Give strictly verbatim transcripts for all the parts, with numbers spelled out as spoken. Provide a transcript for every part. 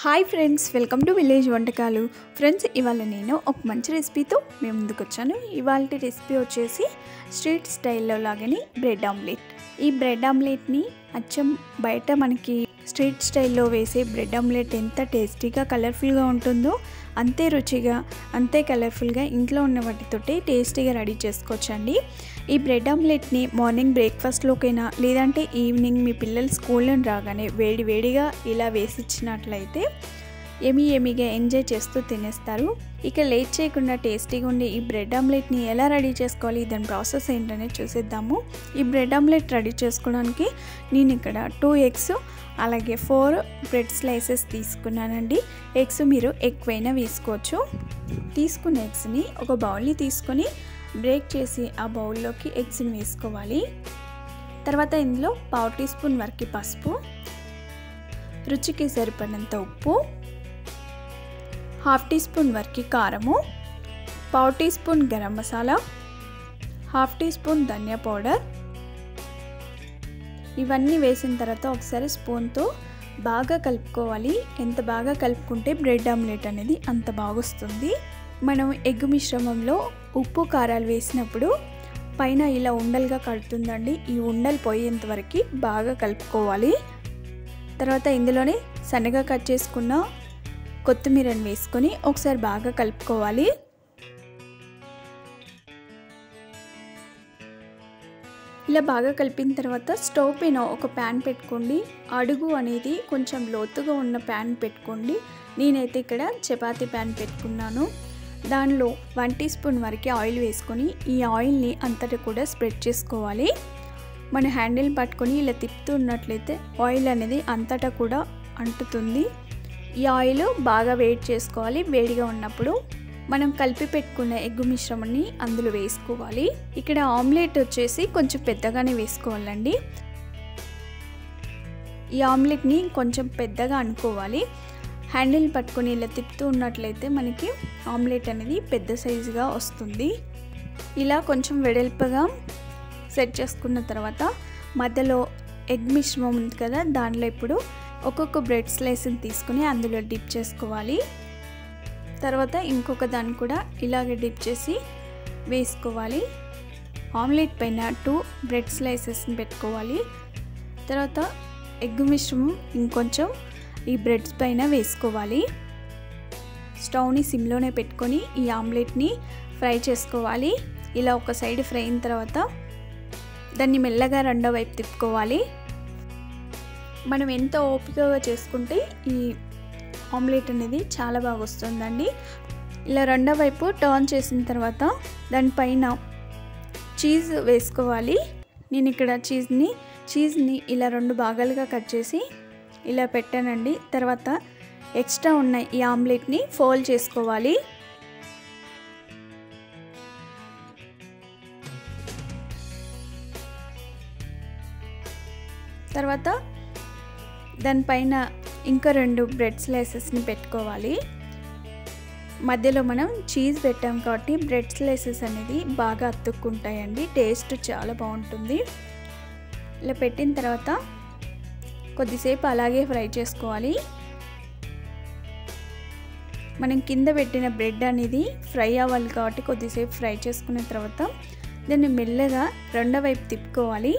Hi friends, welcome to village వంటకాలు. Friends, ఇవాళ నేను ఒక మంచి రెసిపీతో మేము ముందుకు వచ్చాను. ఇవాళ రెసిపీ వచ్చేసి స్ట్రీట్ స్టైల్లో లాగానే బ్రెడ్ ఆమ్లెట్. ఈ బ్రెడ్ ఆమ్లెట్ని అచ్చం బయట మనకి స్ట్రీట్ స్టైల్లో వేసే బ్రెడ్ ఆమ్లెట్ ఎంత టేస్టీగా కలర్ఫుల్గా ఉంటుందో అంతే రుచిగా అంతే కలర్ఫుల్గా ఇంట్లో ఉన్న వాటితోటి టేస్టీగా రెడీ చేసుకోవచ్చండి. ఈ బ్రెడ్ ఆమ్లెట్ని మార్నింగ్ బ్రేక్ఫాస్ట్లోకైనా లేదంటే ఈవినింగ్ మీ పిల్లలు స్కూల్ నుండి రాగానే వేడి వేడిగా ఇలా వేసి ఇచ్చినట్లయితే ఏమీ ఏమీగా ఎంజాయ్ చేస్తూ తినేస్తారు. ఇక లేట్ చేయకుండా టేస్టీగా ఉండే ఈ బ్రెడ్ ఆమ్లెట్ని ఎలా రెడీ చేసుకోవాలి, దాని ప్రాసెస్ ఏంటనేది చూసేద్దాము. ఈ బ్రెడ్ ఆమ్లెట్ రెడీ చేసుకోవడానికి నేను ఇక్కడ టూ ఎగ్స్ అలాగే ఫోర్ బ్రెడ్ స్లైసెస్ తీసుకున్నానండి. ఎగ్స్ మీరు ఎక్కువైనా వేసుకోవచ్చు. తీసుకున్న ఎగ్స్ని ఒక బౌల్ని తీసుకొని బ్రేక్ చేసి ఆ బౌల్లోకి ఎగ్స్ని వేసుకోవాలి. తర్వాత ఇందులో పావు టీ స్పూన్ వరకు పసుపు, రుచికి సరిపడినంత ఉప్పు, హాఫ్ టీ స్పూన్ వరకు కారము, పావు teaspoon garam masala, half teaspoon ధనియా పౌడర్ ఇవన్నీ వేసిన తర్వాత ఒకసారి స్పూన్తో బాగా కలుపుకోవాలి. ఎంత బాగా కలుపుకుంటే బ్రెడ్ ఆమ్లెట్ అనేది అంత బాగా వస్తుంది. మనం ఎగ్ మిశ్రమంలో ఉప్పు కారాలు వేసినప్పుడు పైన ఇలా ఉండలుగా కడుతుందండి. ఈ ఉండలు పోయేంత వరకు బాగా కలుపుకోవాలి. తర్వాత ఇందులోనే సన్నగా కట్ చేసుకున్న కొత్తిమీరని వేసుకొని ఒకసారి బాగా కలుపుకోవాలి. ఇలా బాగా కలిపిన తర్వాత స్టవ్ పైన ఒక ప్యాన్ పెట్టుకోండి. అడుగు అనేది కొంచెం లోతుగా ఉన్న ప్యాన్ పెట్టుకోండి. నేనైతే ఇక్కడ చపాతీ ప్యాన్ పెట్టుకున్నాను. దానిలో వన్ టీ స్పూన్ వరకు ఆయిల్ వేసుకొని ఈ ఆయిల్ని అంతటా కూడా స్ప్రెడ్ చేసుకోవాలి. మన హ్యాండిల్ పట్టుకొని ఇలా తిప్పుతూ ఉన్నట్లయితే ఆయిల్ అనేది అంతటా కూడా అంటుతుంది. ఈ ఆయిల్ బాగా వేడి చేసుకోవాలి. వేడిగా ఉన్నప్పుడు మనం కలిపి పెట్టుకున్న ఎగ్గు మిశ్రమాన్ని అందులో వేసుకోవాలి. ఇక్కడ ఆమ్లెట్ వచ్చేసి కొంచెం పెద్దగానే వేసుకోవాలండి. ఈ ఆమ్లెట్ని కొంచెం పెద్దగా అనుకోవాలి. హ్యాండిల్ పట్టుకొని ఇలా తిప్పుతూ ఉన్నట్లయితే మనకి ఆమ్లెట్ అనేది పెద్ద సైజుగా వస్తుంది. ఇలా కొంచెం వెడల్పుగా సెట్ చేసుకున్న తర్వాత మధ్యలో ఎగ్ మిశ్రమం ఉంది కదా, దానిలో ఇప్పుడు ఒక్కొక్క బ్రెడ్ స్లైస్ని తీసుకుని అందులో డిప్ చేసుకోవాలి. తర్వాత ఇంకొక దాన్ని కూడా ఇలాగే డిప్ చేసి వేసుకోవాలి. ఆమ్లెట్ పైన టూ బ్రెడ్ స్లైసెస్ని పెట్టుకోవాలి. తర్వాత ఎగ్ మిశ్రమం ఇంకొంచెం ఈ బ్రెడ్స్ పైన వేసుకోవాలి. స్టవ్ని సిమ్లోనే పెట్టుకొని ఈ ఆమ్లెట్ని ఫ్రై చేసుకోవాలి. ఇలా ఒక సైడ్ ఫ్రై అయిన తర్వాత దాన్ని మెల్లగా రెండో వైపు తిప్పుకోవాలి. మనం ఎంత ఓపికగా చేసుకుంటే ఈ ఆమ్లెట్ అనేది చాలా బాగా వస్తుందండి. ఇలా రెండో వైపు టర్న్ చేసిన తర్వాత దానిపైన చీజ్ వేసుకోవాలి. నేను ఇక్కడ చీజ్ని చీజ్ని ఇలా రెండు భాగాలుగా కట్ చేసి ఇలా పెట్టానండి. తర్వాత ఎక్స్ట్రా ఉన్న ఈ ఆమ్లెట్ని ఫోల్డ్ చేసుకోవాలి. తర్వాత దానిపైన ఇంకా రెండు బ్రెడ్ స్లైసెస్ని పెట్టుకోవాలి. మధ్యలో మనం చీజ్ పెట్టాం కాబట్టి బ్రెడ్ స్లైసెస్ అనేది బాగా అతుక్కుంటాయండి. టేస్ట్ చాలా బాగుంటుంది. ఇలా పెట్టిన తర్వాత కొద్దిసేపు అలాగే ఫ్రై చేసుకోవాలి. మనం కింద పెట్టిన బ్రెడ్ అనేది ఫ్రై అవ్వాలి కాబట్టి కొద్దిసేపు ఫ్రై చేసుకున్న తర్వాత దాన్ని మెల్లగా రెండో వైపు తిప్పుకోవాలి.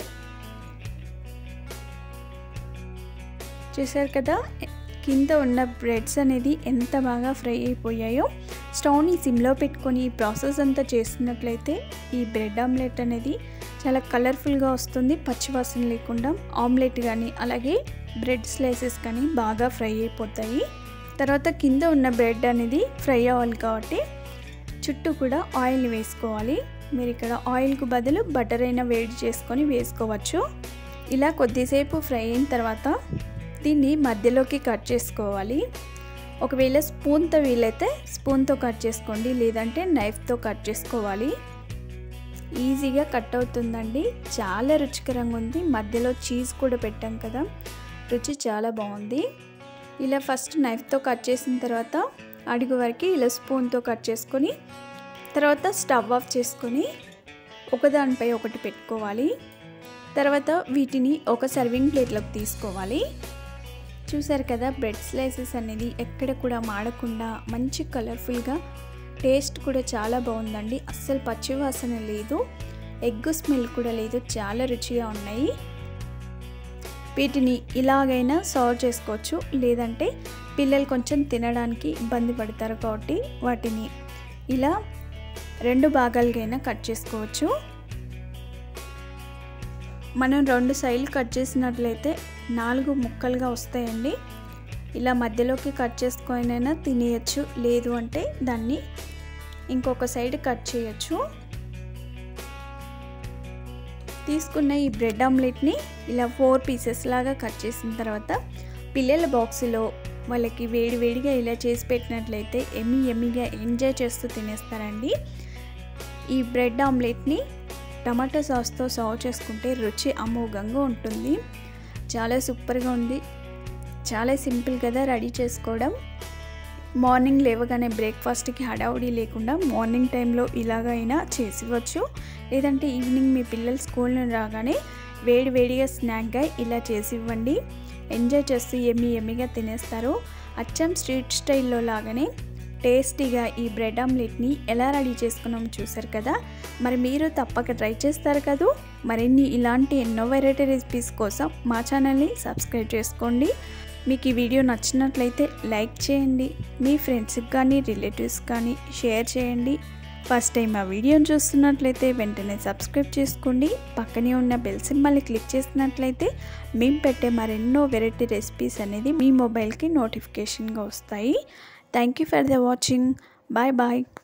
చూసారు కదా, కింద ఉన్న బ్రెడ్స్ అనేది ఎంత బాగా ఫ్రై అయిపోయాయో. స్టవ్ని సిమ్లో పెట్టుకొని ఈ ప్రాసెస్ అంతా చేస్తున్నట్లయితే ఈ బ్రెడ్ ఆమ్లెట్ అనేది చాలా కలర్ఫుల్గా వస్తుంది. పచ్చివాసన లేకుండా ఆమ్లెట్ కానీ అలాగే బ్రెడ్ స్లైసెస్ కానీ బాగా ఫ్రై అయిపోతాయి. తర్వాత కింద ఉన్న బ్రెడ్ అనేది ఫ్రై అవ్వాలి కాబట్టి చుట్టూ కూడా ఆయిల్ వేసుకోవాలి. మీరు ఇక్కడ ఆయిల్కు బదులు బటర్ అయినా వేడి చేసుకొని వేసుకోవచ్చు. ఇలా కొద్దిసేపు ఫ్రై అయిన తర్వాత దీన్ని మధ్యలోకి కట్ చేసుకోవాలి. ఒకవేళ స్పూన్తో వీలైతే స్పూన్తో కట్ చేసుకోండి, లేదంటే నైఫ్తో కట్ చేసుకోవాలి. ఈజీగా కట్ అవుతుందండి. చాలా రుచికరంగా ఉంది. మధ్యలో చీజ్ కూడా పెట్టాం కదా, రుచి చాలా బాగుంది. ఇలా ఫస్ట్ నైఫ్తో కట్ చేసిన తర్వాత అడుగు వరకు ఇలా స్పూన్తో కట్ చేసుకొని తర్వాత స్టవ్ ఆఫ్ చేసుకొని ఒకదానిపై ఒకటి పెట్టుకోవాలి. తర్వాత వీటిని ఒక సర్వింగ్ ప్లేట్లోకి తీసుకోవాలి. చూసారు కదా బ్రెడ్ స్లైసెస్ అనేది ఎక్కడ కూడా మాడకుండా మంచి కలర్ఫుల్గా, టేస్ట్ కూడా చాలా బాగుందండి. అస్సలు పచ్చివాసన లేదు, ఎగ్ స్మెల్ కూడా లేదు, చాలా రుచిగా ఉన్నాయి. వీటిని ఇలాగైనా సర్వ్ చేసుకోవచ్చు, లేదంటే పిల్లలు కొంచెం తినడానికి ఇబ్బంది పడతారు కాబట్టి వాటిని ఇలా రెండు భాగాలుగైనా కట్ చేసుకోవచ్చు. మనం రెండు సైడ్లు కట్ చేసినట్లయితే నాలుగు ముక్కలుగా వస్తాయండి. ఇలా మధ్యలోకి కట్ చేసుకొనైనా తినేయచ్చు, లేదు అంటే దాన్ని ఇంకొక సైడ్ కట్ చేయొచ్చు. తీసుకున్న ఈ బ్రెడ్ ఆమ్లెట్ని ఇలా ఫోర్ పీసెస్ లాగా కట్ చేసిన తర్వాత పిల్లల బాక్స్లో వాళ్ళకి వేడి వేడిగా ఇలా చేసి పెట్టినట్లయితే ఎమ్మి ఎమ్మిగా ఎంజాయ్ చేస్తూ తినేస్తారండి. ఈ బ్రెడ్ ఆమ్లెట్ని టమాటా సాస్తో సర్వ్ చేసుకుంటే రుచి అమోఘంగా ఉంటుంది. చాలా సూపర్గా ఉంది. చాలా సింపుల్ కదా రెడీ చేసుకోవడం. మార్నింగ్ లేవగానే బ్రేక్ఫాస్ట్కి హడావుడి లేకుండా మార్నింగ్ టైంలో ఇలాగైనా చేసివచ్చు, లేదంటే ఈవినింగ్ మీ పిల్లలు స్కూల్ నుండి రాగానే వేడి వేడిగా స్నాక్గా ఇలా చేసి ఇవ్వండి. ఎంజాయ్ చేస్తూ ఎమ్మి ఎమ్మిగా తినేస్తారు. అచ్చం స్ట్రీట్ స్టైల్లో లాగానే టేస్టీగా ఈ బ్రెడ్ ఆమ్లెట్ని ఎలా రెడీ చేసుకున్నామో చూసారు కదా. మరి మీరు తప్పక ట్రై చేస్తారు కదా. మరిన్ని ఇలాంటి ఎన్నో వెరైటీ రెసిపీస్ కోసం మా ఛానల్ని సబ్స్క్రైబ్ చేసుకోండి. మీకు ఈ వీడియో నచ్చినట్లయితే లైక్ చేయండి, మీ ఫ్రెండ్స్కి కానీ రిలేటివ్స్ కానీ షేర్ చేయండి. ఫస్ట్ టైం ఆ వీడియోని చూస్తున్నట్లయితే వెంటనే సబ్స్క్రైబ్ చేసుకోండి. పక్కనే ఉన్న బెల్ సింబల్ని క్లిక్ చేసినట్లయితే మేము పెట్టే మరెన్నో వెరైటీ రెసిపీస్ అనేది మీ మొబైల్కి నోటిఫికేషన్గా వస్తాయి. Thank you for the watching. Bye bye.